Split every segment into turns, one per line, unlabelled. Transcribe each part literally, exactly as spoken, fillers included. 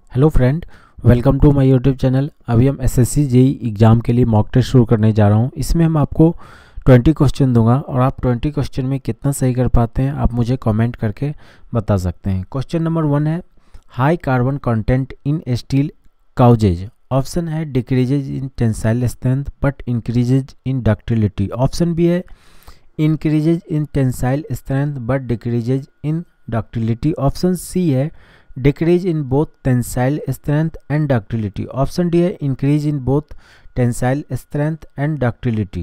Hello friend, welcome to my YouTube channel. अभी हम SSC JE exam के लिए मॉक टेस्ट शुरू करने जा रहा हूँ। इसमें हम आपको ट्वेंटी क्वेश्चन दूंगा और आप ट्वेंटी क्वेश्चन में कितना सही कर पाते हैं आप मुझे कमेंट करके बता सकते हैं। क्वेश्चन नंबर वन है, high carbon content in steel causes. Option है decreases in tensile strength but increases in ductility. Option B है increases in tensile strength but decreases in ductility. Option C है decrease in both tensile strength and ductility. Option D है increase in both tensile strength and ductility.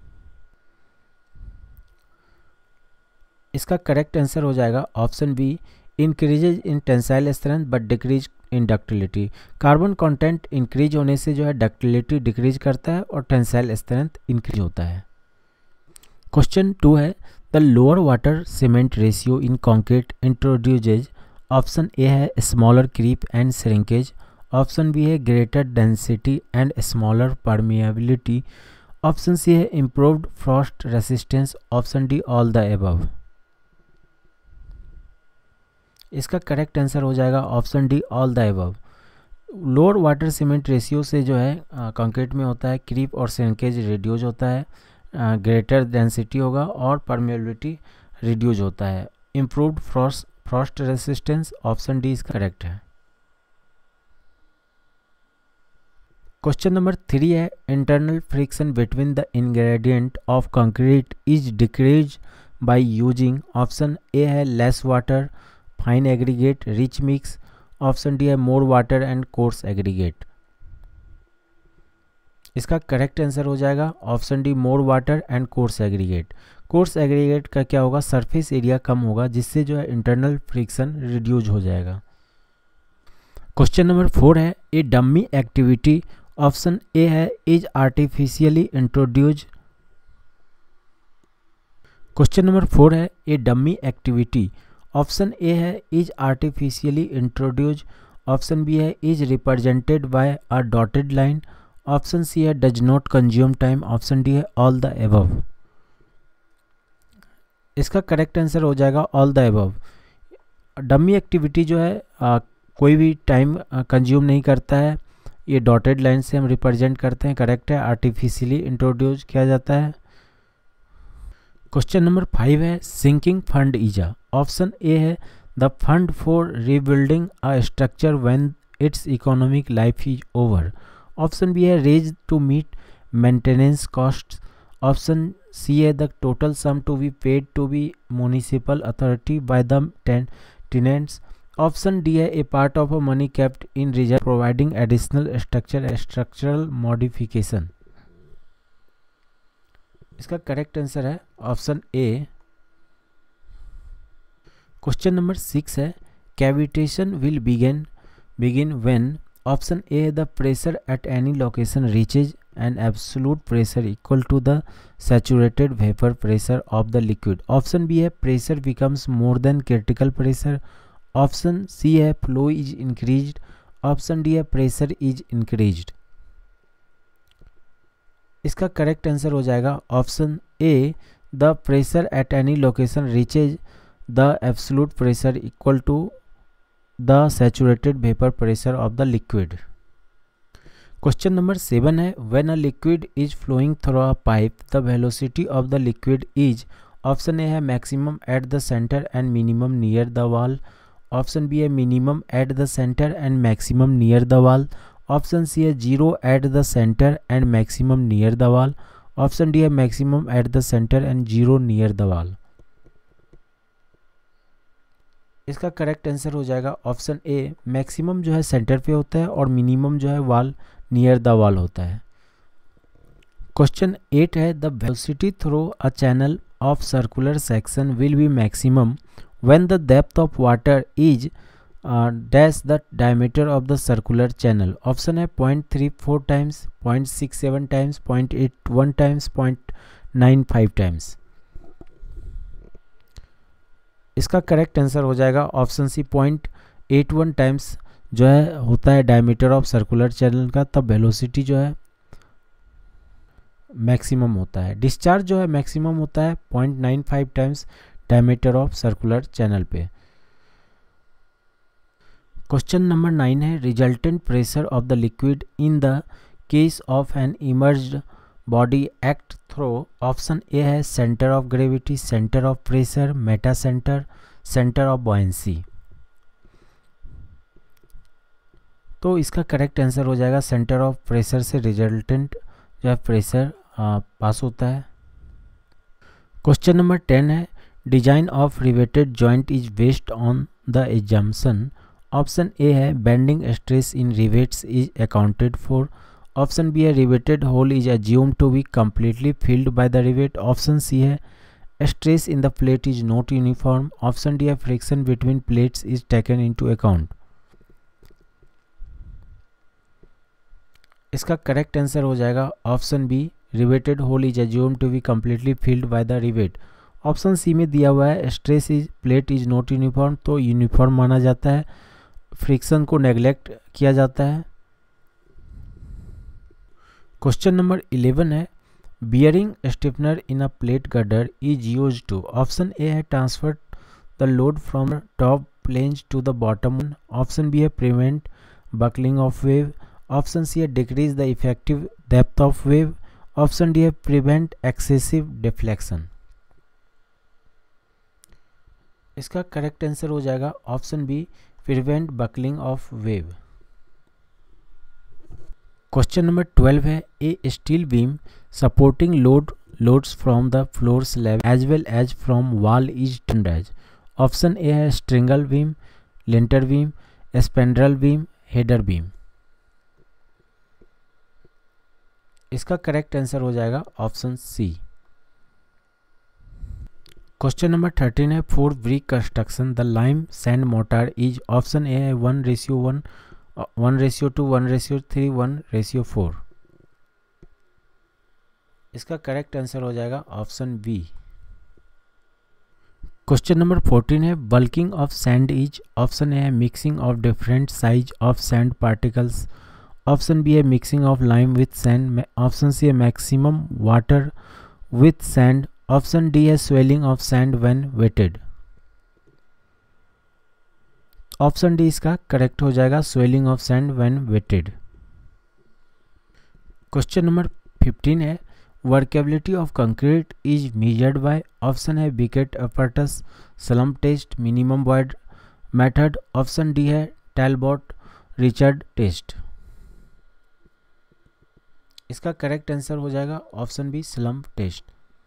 इसका correct answer हो जाएगा option B, increases in tensile strength but decrease in ductility. Carbon content increase होने से जो है ductility decrease करता है और टेंसाइल स्ट्रेंथ इंक्रीज होता है। क्वेश्चन टू है, the lower water cement ratio in concrete introduces. Option A है smaller creep and shrinkage. Option B है greater density and smaller permeability. Option C है improved frost resistance. Option D all the above. इसका correct answer हो जाएगा option D all the above. Lower water cement ratio से जो है concrete में होता है क्रीप और श्रिंकेज रिड्यूज होता है, ग्रेटर डेंसिटी होगा और परमिएबिलिटी रिड्यूज होता है। Improved frost frost resistance, option D is correct है। क्वेश्चन नंबर थ्री है, internal friction between the ingredient of concrete is decrease by using. Option A है less water, fine aggregate, rich mix. Option D है more water and coarse aggregate. इसका correct answer हो जाएगा option D more water and coarse aggregate. Coarse aggregate का क्या होगा, surface area कम होगा जिससे जो है इंटरनल फ्रिक्शन रिड्यूज हो जाएगा। क्वेश्चन नंबर फोर है, a dummy activity. Option A है is artificially introduce. Question number four है, a dummy activity. Option A है is artificially introduce. Option B है is represented by a dotted line. Option C है does not consume time. Option D है all the above. इसका correct answer हो जाएगा all the above. Dummy activity जो है आ, कोई भी टाइम कंज्यूम नहीं करता है, ये डॉटेड लाइन से हम रिप्रेजेंट करते हैं। करेक्ट है, आर्टिफिशियली इंट्रोड्यूस किया जाता है। क्वेश्चन नंबर फाइव है, sinking fund is a. Option A है the fund for rebuilding a structure when its economic life is over. Option B है raise to meet maintenance cost. Option C है the total sum to be paid to be municipal authority by the tenants. Option D है a part of a money kept in reserve providing additional structure structural modification. इसका correct answer है option A. Question number six है, cavitation will begin begin when. Option A the pressure at any location reaches an absolute pressure equal to the saturated vapour pressure of the liquid. Option B है pressure becomes more than critical pressure. Option C है flow is increased. Option D है pressure is increased. इसका correct answer हो जाएगा option A the pressure at any location reaches the absolute pressure equal to the saturated vapour pressure of the liquid. Question number seven है, when a liquid is flowing through a pipe the velocity of the liquid is. Option A है maximum at the centre and minimum near the wall. Option B है minimum at the centre and maximum near the wall. Option C है zero at the centre and maximum near the wall. Option D है maximum at the centre and zero near the wall. इसका correct answer हो जाएगा option ए, maximum जो है centre पे होता है और मिनिमम जो है वॉल नियर द वॉल होता है। क्वेश्चन एट है, the velocity through a channel of circular section will be maximum when the depth of water is dash the diameter of the circular channel. Option है point three four times, point six seven times, point eight one times, point nine five times. इसका correct answer हो जाएगा option C, point eight one times जो है होता है diameter of circular channel का, तब वेलोसिटी जो है मैक्सिमम होता है। डिस्चार्ज जो है मैक्सिमम होता है point nine five times diameter of circular channel पे। क्वेश्चन नंबर नाइन है resultant pressure of the liquid in the case of an immersed body act through. Option A है centre of gravity, centre of pressure, meta centre, centre of buoyancy. तो इसका correct answer हो जाएगा centre of pressure से resultant जो है pressure pass होता है। क्वेश्चन नंबर टेन है design of riveted joint is based on the assumption. Option A है bending stress in rivets is accounted for. Option B है riveted hole is assumed to be completely filled by the rivet। Option C है stress in the plate is not uniform. Option D है friction between plates is taken into account. इसका correct answer हो जाएगा option B riveted hole is assumed to be completely filled by the rivet। Option C में दिया हुआ है stress is plate is not uniform, तो uniform माना जाता है, फ्रिक्शन को नेग्लेक्ट किया जाता है। क्वेश्चन नंबर इलेवन है bearing stiffener in a plate girder is used to. Option A है transfer the load from top flange to the bottom. Option B है prevent buckling of web. Option C है decrease the effective depth of web. Option D है prevent excessive deflection. इसका correct answer हो जाएगा option B prevent buckling of web. Question number twelve है a steel beam supporting load loads from the floor slab as well as from wall is termed as. Option A है stringer beam, lintel beam, spandrel beam, header beam. इसका correct answer हो जाएगा option C. Question number thirteen है for brick construction the lime sand mortar is. Option A है one ratio one, one ratio two, one ratio three, one ratio four. इसका correct answer हो जाएगा option B. Question number fourteen है bulking of sand is. Option A है mixing of different size of sand particles. Option B है mixing of lime with sand. Option C है maximum water with sand. Option D है swelling of sand when wetted. Option D इसका correct हो जाएगा swelling of sand when wetted. Question number fifteen है workability of concrete is measured by. Option है Vicat apparatus, slump test, minimum void method. Option D है Talbot Richard test. इसका correct answer हो जाएगा option B slump test.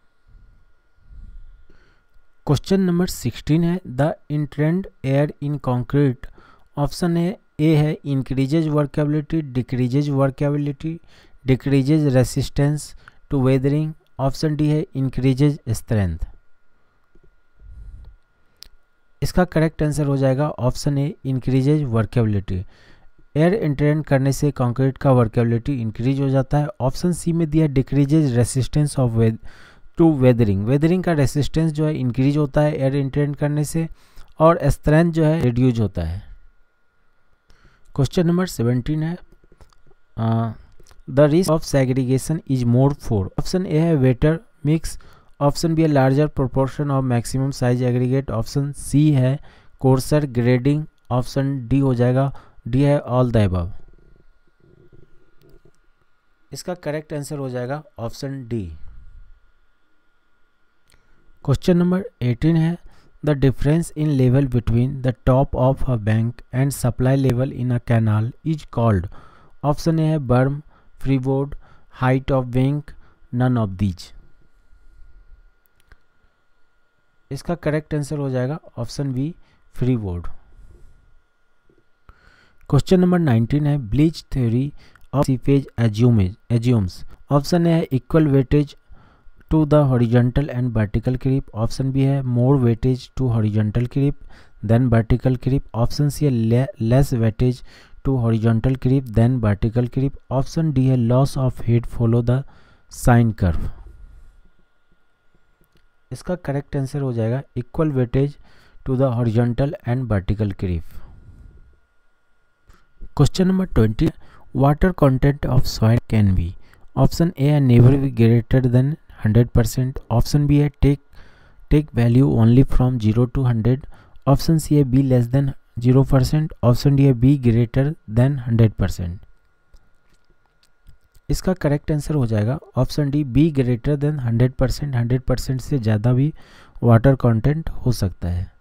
Question number sixteen है the entrained air in concrete. Option A A है increases workability, decreases workability, decreases resistance to weathering. Option D है increases strength. इसका correct answer हो जाएगा option A increases workability. Air entrained करने से concrete का workability increase हो जाता है। ऑप्शन सी में दिया decreases resistance of weather to weathering. Weathering का रेसिस्टेंस जो है इंक्रीज होता है एयर इंट्रेंड करने से, और स्ट्रेंथ जो है रिड्यूज होता है। क्वेश्चन नंबर सेवेंटीन है the risk of segregation is more for. Option A है वेटर मिक्स। ऑप्शन बी है larger proportion of maximum size aggregate. Option C है कोर्सर ग्रेडिंग। ऑप्शन डी हो जाएगा डी है ऑल द अबव। इसका correct answer हो जाएगा option D. Question number eighteen है the difference in level between the top of a bank and supply level in a canal is called. Option A है berm, freeboard, height of bank, none of these. इसका correct answer हो जाएगा option B freeboard. Question number nineteen है Bligh theory of seepage assumes. Option A है equal weightage to the horizontal and vertical creep. Option B है more weightage to horizontal creep than vertical creep. Option C है less weightage to horizontal creep than vertical creep. Option D है loss of heat follow the sine curve. इसका correct answer हो जाएगा equal weightage to the horizontal and vertical creep. Question number twenty water content of soil can be. Option A है never be greater than hundred percent. Option B है take take value only from zero to hundred. Option C है be less than zero percent, option D है be greater than hundred percent. इसका correct answer हो जाएगा option D be greater than hundred percent. Hundred percent से ज़्यादा भी water content हो सकता है।